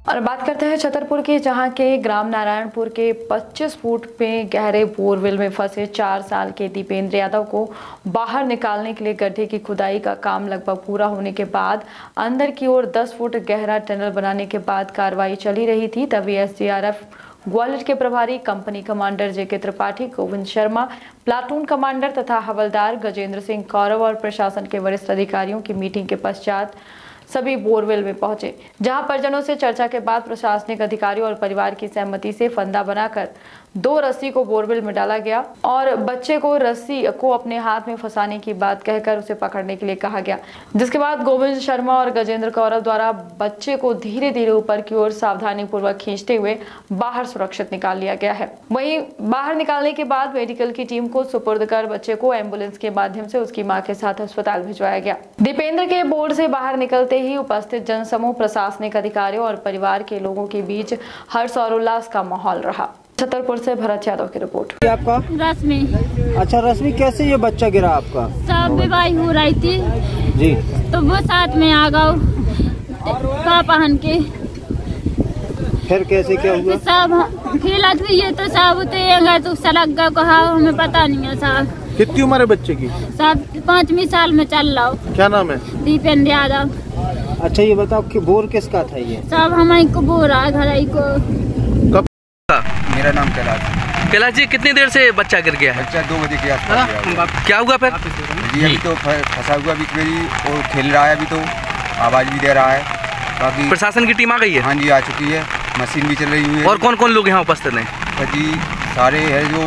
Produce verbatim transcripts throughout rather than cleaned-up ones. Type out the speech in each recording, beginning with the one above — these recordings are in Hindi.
और बात करते हैं छतरपुर की, जहां के ग्राम नारायणपुर के पच्चीस फुट में गहरे बोरवेल में फंसे चार साल के दीपेंद्र यादव को बाहर निकालने के लिए गड्ढे की खुदाई का काम लगभग पूरा होने के बाद अंदर की ओर दस फुट गहरा टनल बनाने के बाद कार्रवाई चली रही थी। तभी एसडीआरएफ ग्वालियर के प्रभारी company commander JK Tripathi, Govind Sharma, platoon commander तथा हवलदार गजेंद्र सिंह कौरव और प्रशासन के वरिष्ठ अधिकारियों की मीटिंग के पश्चात सभी बोरवेल में पहुंचे, जहां परिजनों से चर्चा के बाद प्रशासनिक अधिकारियों और परिवार की सहमति से फंदा बनाकर दो रस्सी को बोरवेल में डाला गया और बच्चे को रस्सी को अपने हाथ में फंसाने की बात कहकर उसे पकड़ने के लिए कहा गया, जिसके बाद गोविंद शर्मा और गजेंद्र कौरव द्वारा बच्चे को धीरे धीरे ऊपर की ओर सावधानी पूर्वक खींचते हुए बाहर सुरक्षित निकाल लिया गया है। वहीं बाहर निकालने के बाद मेडिकल की टीम को सुपुर्द कर बच्चे को एम्बुलेंस के माध्यम से उसकी मां के साथ अस्पताल भिजवाया गया। दीपेंद्र के बोर्ड से बाहर निकलते ही उपस्थित जनसमूह, प्रशासनिक अधिकारियों और परिवार के लोगों के बीच हर्ष और उल्लास का माहौल रहा। छतरपुर से भरत यादव की रिपोर्ट। आपका रश्मि। अच्छा रश्मि, कैसे ये बच्चा गिरा आपका? सब विवाह हो रही थी जी, तो वो साथ में आ गए का पहन के। फिर कैसे क्या हुआ? सब खेला थी ये तो सब उतर तो सड़क गया, कहा हमें पता नहीं है साहब। कितनी उम्र है बच्चे की? सब पाँचवीं साल में चल रहा। क्या नाम है? दीपेंद्र यादव। अच्छा ये बताओ कि बोर किसका था ये? सब हमारे को बोर है घर को। मेरा नाम कैलाश। कैलाश जी, कितनी देर से बच्चा गिर गया है? बच्चा दो बजे के आसपास। क्या हुआ फिर? जी अभी तो फंसा हुआ बीच में ही और खेल रहा है, अभी तो आवाज़ भी दे रहा है। बाकी प्रशासन की टीम आ गई है? हाँ जी आ चुकी है, मशीन भी चल रही हुई है। और कौन कौन लोग यहाँ उपस्थित हैं? जी सारे है जो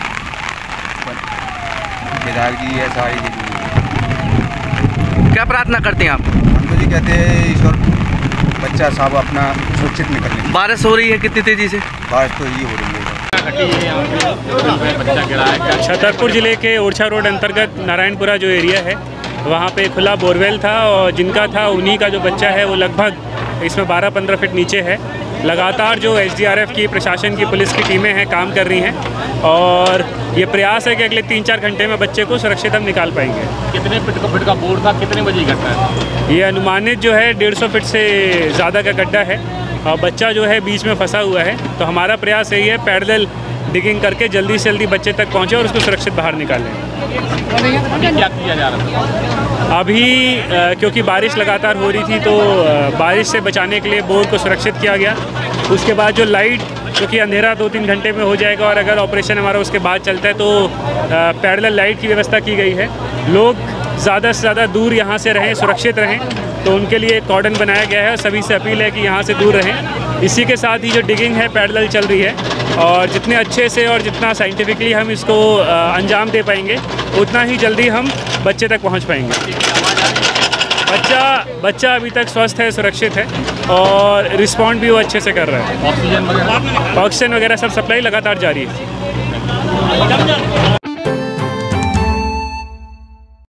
विधायक जी है, सारे। क्या प्रार्थना करते हैं आप? हम तो जी कहते हैं ईश्वर बच्चा साहब अपना सुरक्षित निकले। बारिश हो रही है कितनी तेजी से? बारिश तो ये हो रही है। छतरपुर जिले के ओरछा रोड अंतर्गत नारायणपुरा जो एरिया है, वहाँ पे खुला बोरवेल था और जिनका था उन्हीं का जो बच्चा है वो लगभग इसमें बारह पंद्रह फीट नीचे है। लगातार जो एसडीआरएफ की, प्रशासन की, पुलिस की टीमें हैं काम कर रही हैं और ये प्रयास है कि अगले तीन चार घंटे में बच्चे को सुरक्षित हम निकाल पाएंगे। कितने फीट का फीट का बोर था, कितने बजे घटना है? ये अनुमानित जो है डेढ़ सौ फीट से ज़्यादा का गड्ढा है और बच्चा जो है बीच में फंसा हुआ है। तो हमारा प्रयास यही है पैरेलल डिगिंग करके जल्दी से जल्दी बच्चे तक पहुँचे और उसको सुरक्षित बाहर निकालें। अभी क्या किया जा रहा था? अभी क्योंकि बारिश लगातार हो रही थी तो बारिश से बचाने के लिए बोर को सुरक्षित किया गया। उसके बाद जो लाइट, क्योंकि अंधेरा दो तीन घंटे में हो जाएगा और अगर ऑपरेशन हमारा उसके बाद चलता है तो पैरेलल लाइट की व्यवस्था की गई है। लोग ज़्यादा से ज़्यादा दूर यहाँ से रहें, सुरक्षित रहें, तो उनके लिए कॉर्डन बनाया गया है। सभी से अपील है कि यहाँ से दूर रहें। इसी के साथ ही जो डिगिंग है पैरेलल चल रही है और जितने अच्छे से और जितना साइंटिफिकली हम इसको अंजाम दे पाएंगे उतना ही जल्दी हम बच्चे तक पहुँच पाएंगे। बच्चा बच्चा अभी तक स्वस्थ है, सुरक्षित है और रिस्पॉन्ड भी वो अच्छे से कर रहा है। ऑक्सीजन वगैरह ऑक्सीजन वगैरह सब सप्लाई लगातार जारी है।